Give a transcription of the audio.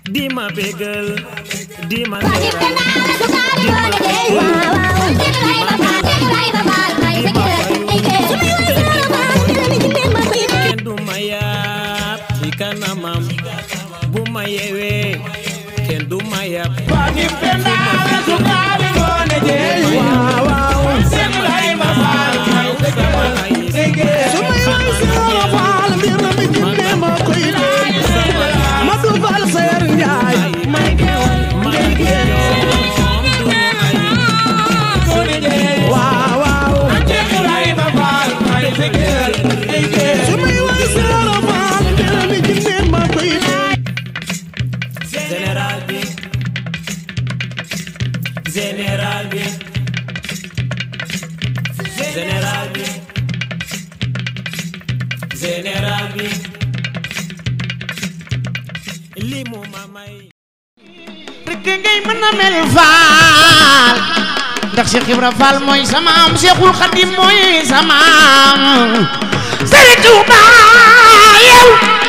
di ma bégal di ma kenn du ma yaab ci kanamam bu ma yeewee kenn du ma yaab général bi li mu ma may rek ngay mën a mel faal ndax Cheikh Ibra Fall mooy sama am Cheikhul Khadim mooy sama am Serigne Touba yow